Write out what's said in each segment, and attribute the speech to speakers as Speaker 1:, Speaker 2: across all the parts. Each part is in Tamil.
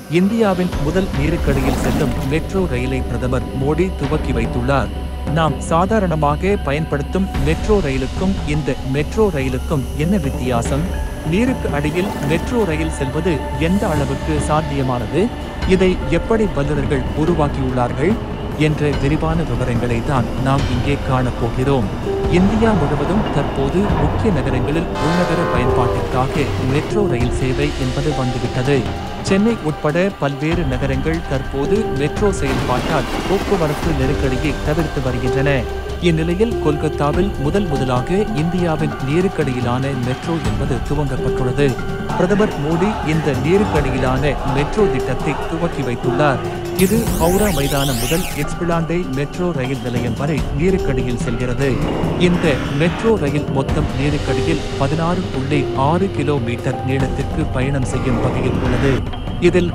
Speaker 1: இந்தியாவின் முதல் நீருக்கடியில் செல்லும் மெட்ரோ ரயிலை பிரதமர் மோடி துவக்கி வைத்துள்ளார். நாம் சாதாரணமாக பயன்படுத்தும் மெட்ரோ ரயிலுக்கும் இந்த மெட்ரோ ரயிலுக்கும் என்ன வித்தியாசம்? நீருக்கு அடியில் மெட்ரோ ரயில் செல்வது எந்த அளவுக்கு சாத்தியமானது? இதை எப்படி வல்லுநர்கள் உருவாக்கியுள்ளார்கள் என்ற விரிவான விவரங்களை தான் நாம் இங்கே காணப்போகிறோம். இந்தியா முழுவதும் தற்போது முக்கிய நகரங்களில் உள்நகர பயன்பாட்டிற்காக மெட்ரோ ரயில் சேவை என்பது வந்துவிட்டது. சென்னை உட்பட பல்வேறு நகரங்கள் தற்போது மெட்ரோ செயல்பாட்டால் போக்குவரத்து நெருக்கடியை தவிர்த்து வருகின்றன. இந்நிலையில் கொல்கத்தாவில் முதலாக இந்தியாவின் நீருக்கடியிலான மெட்ரோ என்பது துவங்கப்பட்டுள்ளது. பிரதமர் மோடி இந்த நீருக்கடியிலான மெட்ரோ திட்டத்தை துவக்கி வைத்துள்ளார். இது ஹவுரா மைதானம் முதல் எக்ஸ்பிலாண்டே மெட்ரோ ரயில் நிலையம் வரை நீருக்கடியில் செல்கிறது. இந்த மெட்ரோ ரயில் மொத்தம் நீருக்கடியில் 16.6 கிலோமீட்டர் நீளத்திற்கு பயணம் செய்யும் வகையில் உள்ளது. இதில்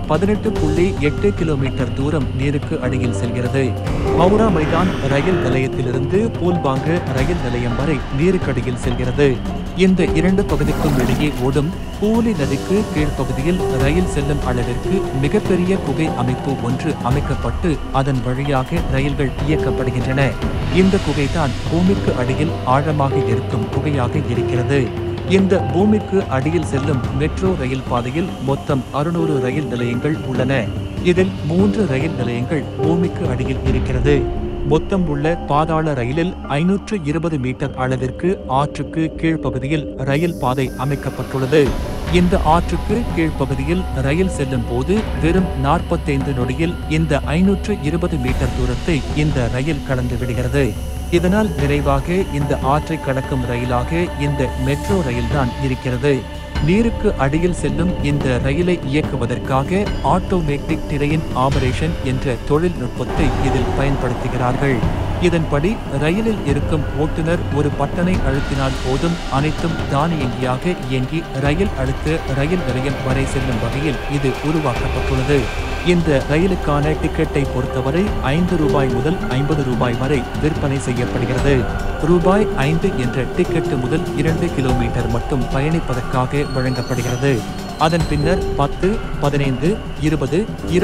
Speaker 1: 18.8 கிலோமீட்டர் தூரம் நீருக்கு அடியில் செல்கிறது. ஹவுரா மைதான் ரயில் நிலையத்திலிருந்து பூல்பாங்கு ரயில் நிலையம் வரை நீருக்கடியில் செல்கிறது. இந்த இரண்டு பகுதிக்கும் இடையே ஓடும் பூலி நதிக்கு கீழ்ப்பகுதியில் ரயில் செல்லும் அளவிற்கு மிகப்பெரிய குகை அமைப்பு ஒன்று அமைக்கப்பட்டு அதன் வழியாக ரயில்கள் இயக்கப்படுகின்றன. இந்த குகைதான் பூமிக்கு அடியில் ஆழமாக இருக்கும் குகையாக இருக்கிறது. இந்த பூமிக்கு அடியில் செல்லும் மெட்ரோ ரயில் பாதையில் மொத்தம் 600 ரயில் நிலையங்கள் உள்ளன. இதில் 3 ரயில் நிலையங்கள் பூமிக்கு அடியில் இருக்கிறது. மொத்தம் உள்ள பாதாள ரயிலில் 520 மீட்டர் அளவிற்கு ஆற்றுக்கு கீழ்ப்பகுதியில் ரயில் பாதை அமைக்கப்பட்டுள்ளது. இந்த ஆற்றுக்கு கீழ்ப்பகுதியில் ரயில் செல்லும் போது வெறும் 45 நொடியில் இந்த 520 மீட்டர் தூரத்தை இந்த ரயில் கடந்து விடுகிறது. இதனால் விரைவாக இந்த ஆற்றை கடக்கும் ரயிலாக இந்த மெட்ரோ ரயில் தான் இருக்கிறது. நீருக்கு அடியில் செல்லும் இந்த ரயிலை இயக்குவதற்காக ஆட்டோமேட்டிக் டிரெயின் ஆபரேஷன் என்ற தொழில்நுட்பத்தை இதில் பயன்படுத்துகிறார்கள். இதன்படி ரயிலில் இருக்கும் ஓட்டுநர் ஒரு பட்டனை அழுத்தினால் போதும் அனைத்தும் தானியங்கியாக இயங்கி ரயில் அடுத்த ரயில் நிலையம் வரை செல்லும் வகையில் இது உருவாக்கப்பட்டுள்ளது. இந்த ரயிலுக்கான டிக்கெட்டை பொறுத்தவரை 5 ரூபாய் முதல் 50 ரூபாய் வரை விற்பனை செய்யப்படுகிறது. ரூபாய் 5 என்ற டிக்கெட் முதல் 2 கிலோமீட்டர் மட்டும் பயணிப்பதற்காக வழங்கப்படுகிறது. அதன் பின்னர் 10, 15, 20,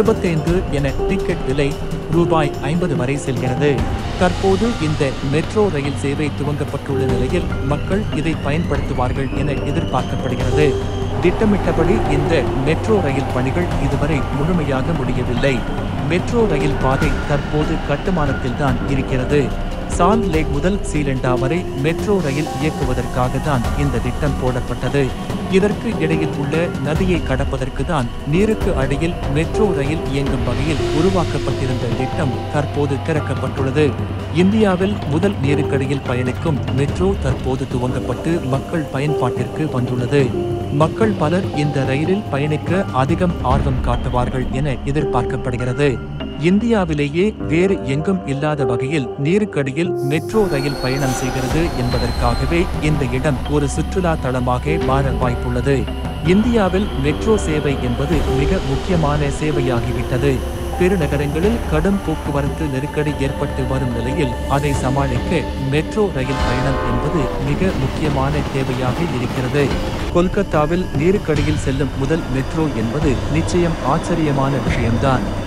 Speaker 1: 25 என டிக்கெட் விலை ரூபாய் 50 வரை செல்கிறது. தற்போது இந்த மெட்ரோ ரயில் சேவை துவங்கப்பட்டுள்ள நிலையில் மக்கள் இதை பயன்படுத்துவார்கள் என எதிர்பார்க்கப்படுகிறது. திட்டமிட்டபடி இந்த மெட்ரோ ரயில் பணிகள் இதுவரை முழுமையாக முடியவில்லை. மெட்ரோ ரயில் பாதை தற்போது கட்டுமானத்தில் தான் இருக்கிறது. சால்ட் லேக் முதல் சீலண்டா வரை மெட்ரோ ரயில் இயக்குவதற்காக தான் இந்த திட்டம் போடப்பட்டது. இதற்கு இடையில் உள்ள நதியை கடப்பதற்கு தான் நீருக்கு அடியில் மெட்ரோ ரயில் இயங்கும் வகையில் உருவாக்கப்பட்டிருந்த திட்டம் தற்போது திறக்கப்பட்டுள்ளது. இந்தியாவில் முதல் நீருக்கடியில் பயணிக்கும் மெட்ரோ தற்போது துவங்கப்பட்டு மக்கள் பயன்பாட்டிற்கு வந்துள்ளது. மக்கள் பலர் இந்த ரயிலில் பயணிக்க அதிகம் ஆர்வம் காட்டுவார்கள் என எதிர்பார்க்கப்படுகிறது. இந்தியாவிலேயே வேறு எங்கும் இல்லாத வகையில் நீருக்கடியில் மெட்ரோ ரயில் பயணம் செய்கிறது என்பதற்காகவே இந்த இடம் ஒரு சுற்றுலா தளமாக மாற வாய்ப்புள்ளது. இந்தியாவில் மெட்ரோ சேவை என்பது மிக முக்கியமான சேவையாகிவிட்டது. பெருநகரங்களில் கடும் போக்குவரத்து நெருக்கடி ஏற்பட்டு வரும் நிலையில் அதை சமாளிக்க மெட்ரோ ரயில் பயணம் என்பது மிக முக்கியமான தேவையாக இருக்கிறது. கொல்கத்தாவில் நீருக்கடியில் செல்லும் முதல் மெட்ரோ என்பது நிச்சயம் ஆச்சரியமான விஷயம்தான்.